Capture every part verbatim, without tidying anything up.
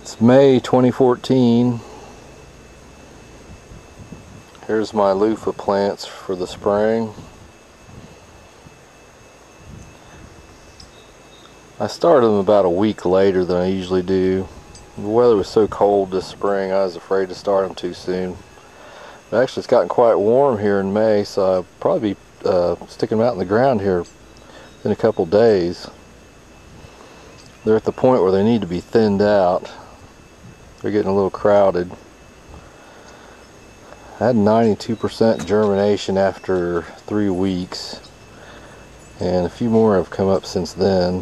It's May twenty fourteen. Here's my Luffa plants for the spring. I started them about a week later than I usually do. The weather was so cold this spring I was afraid to start them too soon. But actually it's gotten quite warm here in May, so I'll probably be uh, sticking them out in the ground here in a couple days. They're at the point where they need to be thinned out. They're getting a little crowded. I had ninety-two percent germination after three weeks, and a few more have come up since then.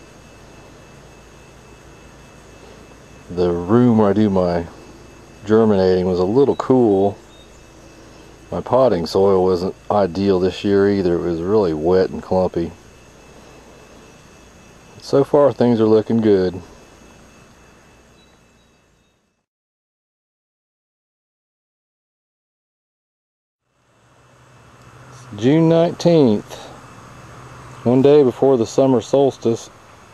The room where I do my germinating was a little cool. My potting soil wasn't ideal this year either. It was really wet and clumpy. So far things are looking good. It's June nineteenth, one day before the summer solstice.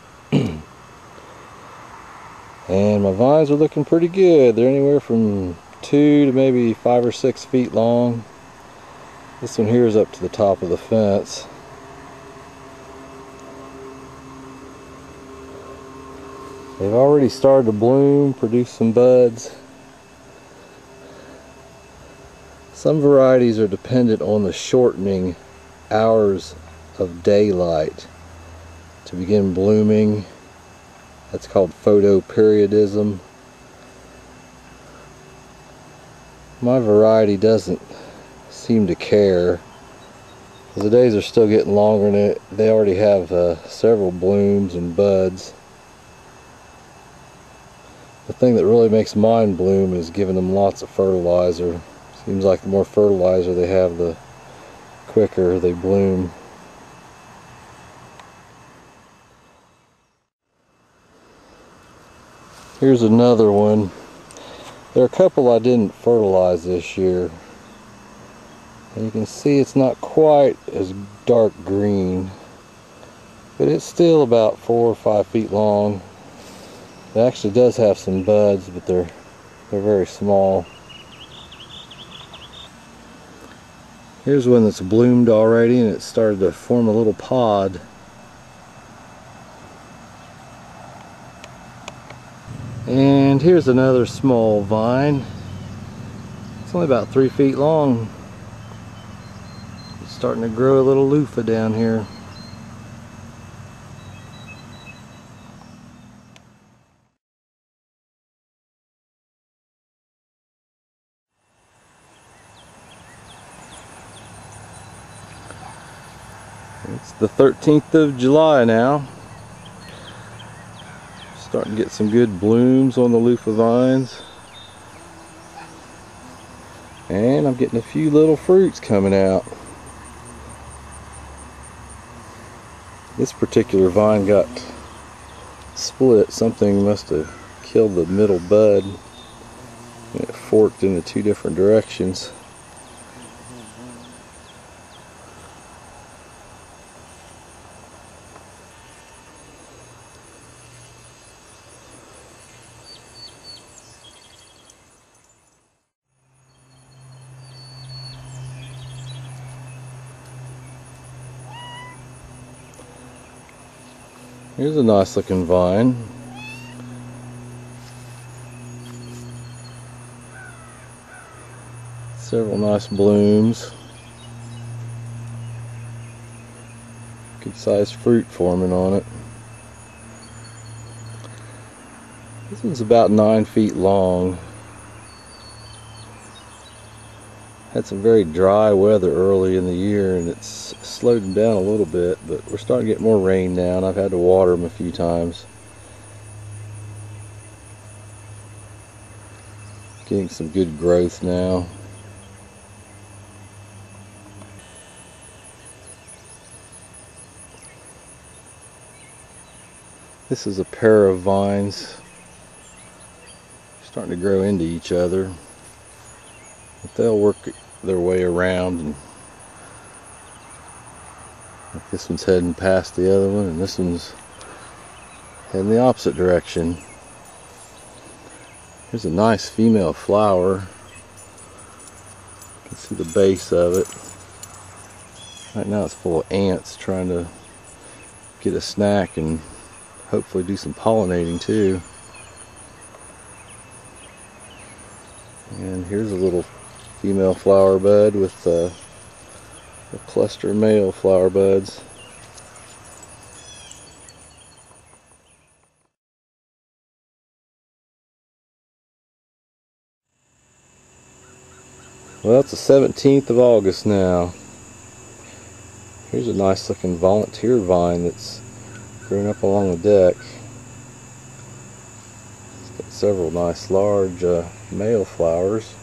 And my vines are looking pretty good. They're anywhere from two to maybe five or six feet long. This one here is up to the top of the fence. They've already started to bloom, produce some buds. Some varieties are dependent on the shortening hours of daylight to begin blooming. That's called photoperiodism. My variety doesn't seem to care. The days are still getting longer and it, they already have uh, several blooms and buds. The thing that really makes mine bloom is giving them lots of fertilizer. Seems like the more fertilizer they have, the quicker they bloom. Here's another one. There are a couple I didn't fertilize this year. And you can see it's not quite as dark green, but it's still about four or five feet long. It actually does have some buds, but they're they're very small. Here's one that's bloomed already and it started to form a little pod. And here's another small vine. It's only about three feet long. It's starting to grow a little Luffa down here. It's the thirteenth of July now. Starting to get some good blooms on the Luffa vines. And I'm getting a few little fruits coming out. This particular vine got split. Something must have killed the middle bud. And it forked into two different directions. Here's a nice looking vine. Several nice blooms. Good sized fruit forming on it. This one's about nine feet long. Had some very dry weather early in the year and it's slowed them down a little bit, but we're starting to get more rain now and I've had to water them a few times. Getting some good growth now. This is a pair of vines starting to grow into each other. But they'll work their way around, and this one's heading past the other one and this one's heading the opposite direction. Here's a nice female flower. You can see the base of it. Right now it's full of ants trying to get a snack and hopefully do some pollinating too. And here's a little female flower bud with uh, a cluster of male flower buds. Well, it's the seventeenth of August now. Here's a nice looking volunteer vine that's grown up along the deck. It's got several nice large uh, male flowers.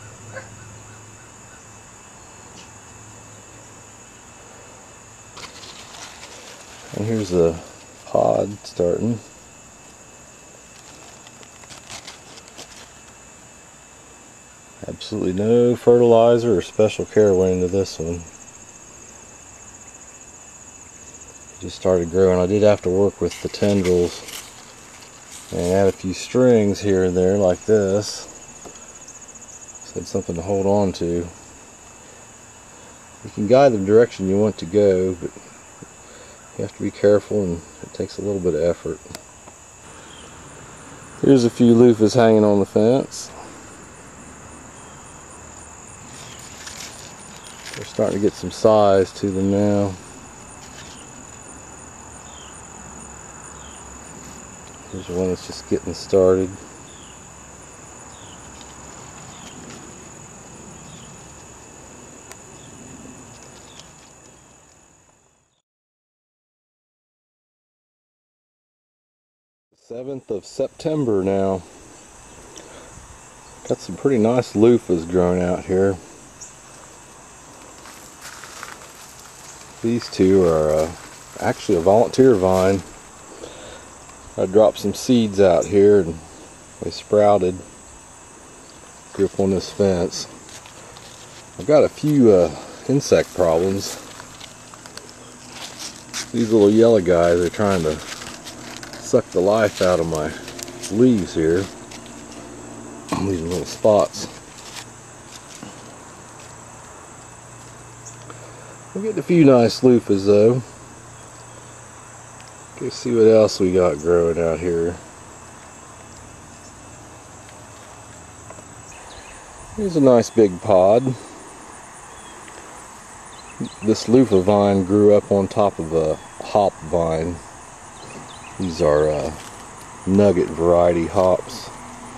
And here's a pod starting. Absolutely no fertilizer or special care went into this one. Just started growing. I did have to work with the tendrils and add a few strings here and there like this. So it's something to hold on to. You can guide them direction you want to go, but you have to be careful and it takes a little bit of effort. Here's a few loofahs hanging on the fence. They're starting to get some size to them now. Here's one that's just getting started. seventh of September now. Got some pretty nice loofahs growing out here. These two are uh, actually a volunteer vine. I dropped some seeds out here and they sprouted. Grew up on this fence. I've got a few uh, insect problems. These little yellow guys are trying to suck the life out of my leaves here. These little spots. We're getting a few nice loofahs though. Let's see what else we got growing out here. Here's a nice big pod. This loofah vine grew up on top of a hop vine. These are uh, nugget variety hops.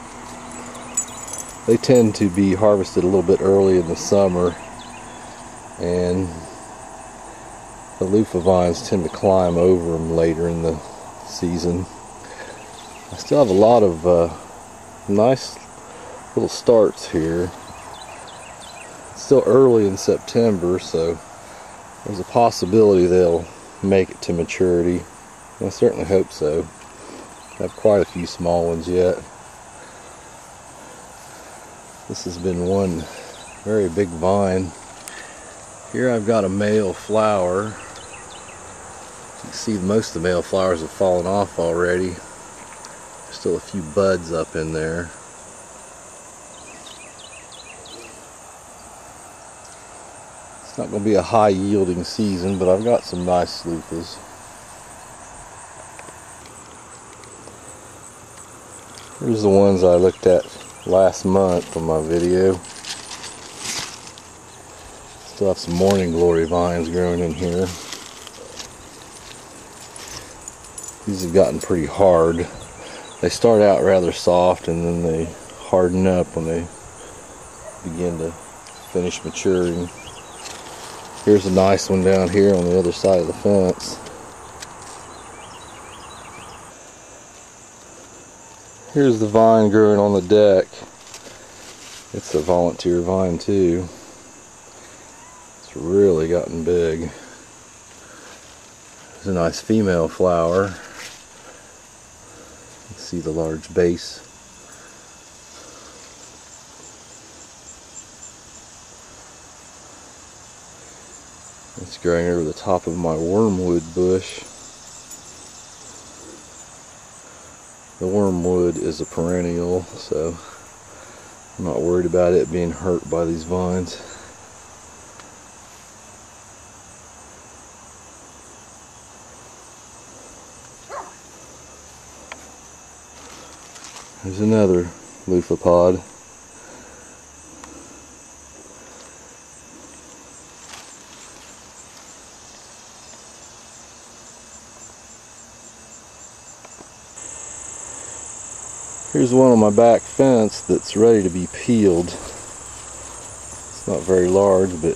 They tend to be harvested a little bit early in the summer, and the loofah vines tend to climb over them later in the season. I still have a lot of uh, nice little starts here. It's still early in September, so there's a possibility they'll make it to maturity. I certainly hope so. I have quite a few small ones yet. This has been one very big vine. Here I've got a male flower. You can see most of the male flowers have fallen off already. There's still a few buds up in there. It's not going to be a high yielding season, but I've got some nice loofahs. Here's the ones I looked at last month on my video. Still have some morning glory vines growing in here. These have gotten pretty hard. They start out rather soft and then they harden up when they begin to finish maturing. Here's a nice one down here on the other side of the fence. Here's the vine growing on the deck. It's a volunteer vine too. It's really gotten big. There's a nice female flower. You can see the large base. It's growing over the top of my wormwood bush. The wormwood is a perennial, so I'm not worried about it being hurt by these vines. There's another Luffa pod. Here's one on my back fence that's ready to be peeled. It's not very large, but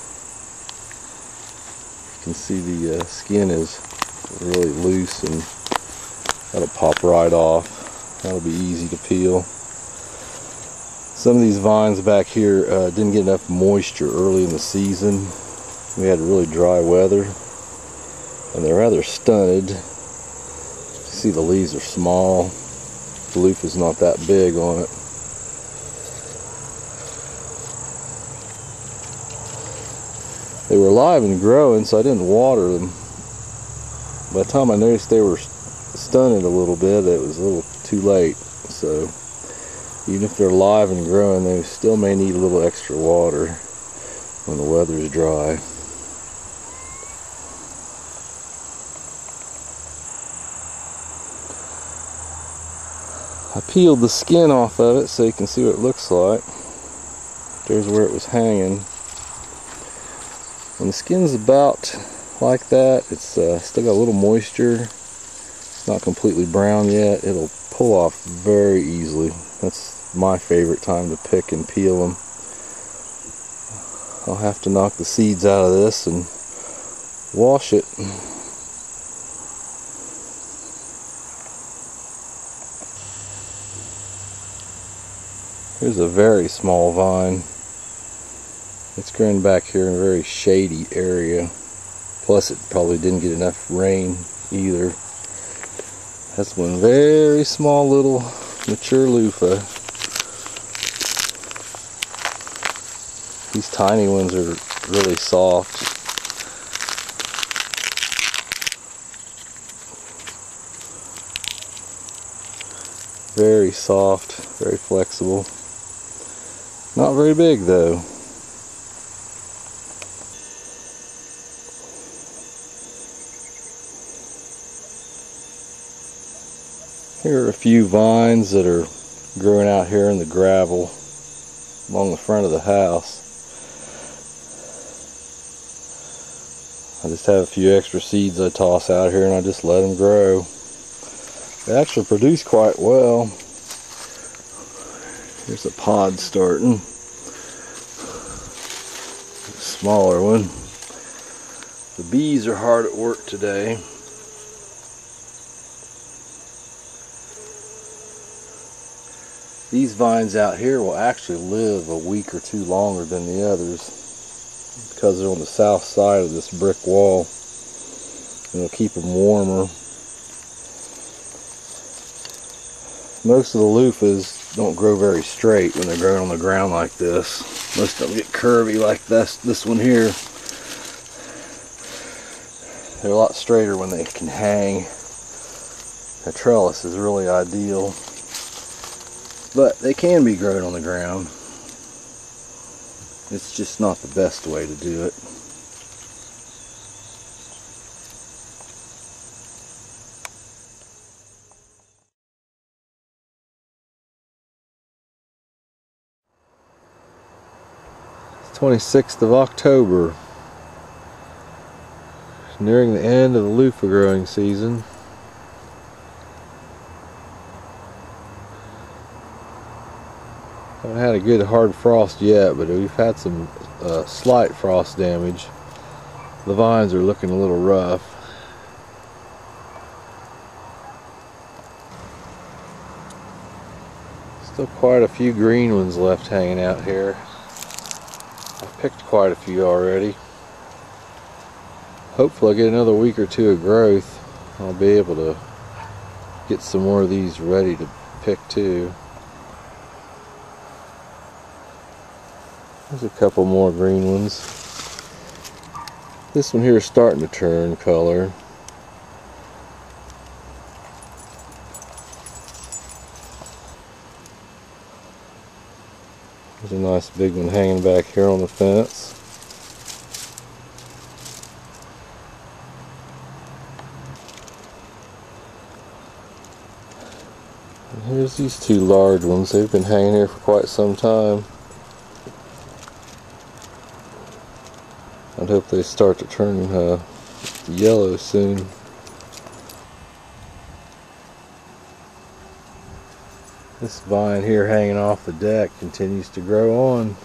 you can see the uh, skin is really loose and that'll pop right off. That'll be easy to peel. Some of these vines back here uh, didn't get enough moisture early in the season. We had really dry weather and they're rather stunted. You see the leaves are small. The leaf is not that big on it. They were alive and growing, so I didn't water them. By the time I noticed they were stunted a little bit, it was a little too late. So even if they're alive and growing, they still may need a little extra water when the weather's dry. I peeled the skin off of it so you can see what it looks like. There's where it was hanging. When the skin's about like that, it's uh, still got a little moisture. It's not completely brown yet. It'll pull off very easily. That's my favorite time to pick and peel them. I'll have to knock the seeds out of this and wash it. Here's a very small vine. It's growing back here in a very shady area. Plus it probably didn't get enough rain either. That's one very small little mature Luffa. These tiny ones are really soft. Very soft, very flexible. Not very big though. Here are a few vines that are growing out here in the gravel along the front of the house. I just have a few extra seeds I toss out here and I just let them grow. They actually produce quite well. Here's a pod starting. A smaller one. The bees are hard at work today. These vines out here will actually live a week or two longer than the others because they're on the south side of this brick wall. And it'll keep them warmer. Most of the loofahs don't grow very straight when they're growing on the ground like this. Most of them get curvy like this, this one here. They're a lot straighter when they can hang. A trellis is really ideal. But they can be grown on the ground. It's just not the best way to do it. twenty-sixth of October, nearing the end of the loofah growing season. Haven't had a good hard frost yet, but we've had some uh, slight frost damage. The vines are looking a little rough. Still quite a few green ones left hanging out here. I've picked quite a few already. Hopefully I'll get another week or two of growth. I'll be able to get some more of these ready to pick too. There's a couple more green ones. This one here is starting to turn color. a nice big one hanging back here on the fence. And here's these two large ones. They've been hanging here for quite some time. I'd hope they start to turn uh, yellow soon. This vine here hanging off the deck continues to grow on.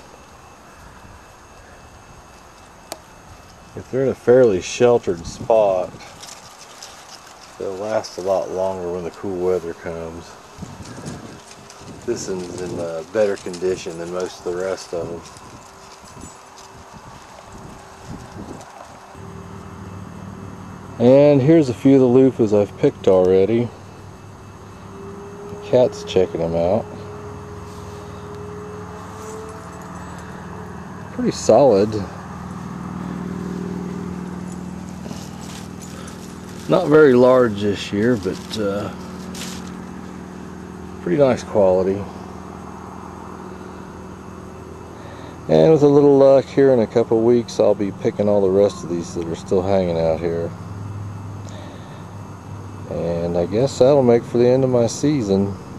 If they're in a fairly sheltered spot, they'll last a lot longer when the cool weather comes. This one's in uh, better condition than most of the rest of them. And here's a few of the loofahs I've picked already. The cat's checking them out. Pretty solid. Not very large this year, but uh, pretty nice quality. And with a little luck, here in a couple weeks I'll be picking all the rest of these that are still hanging out here. And I guess that'll make for the end of my season.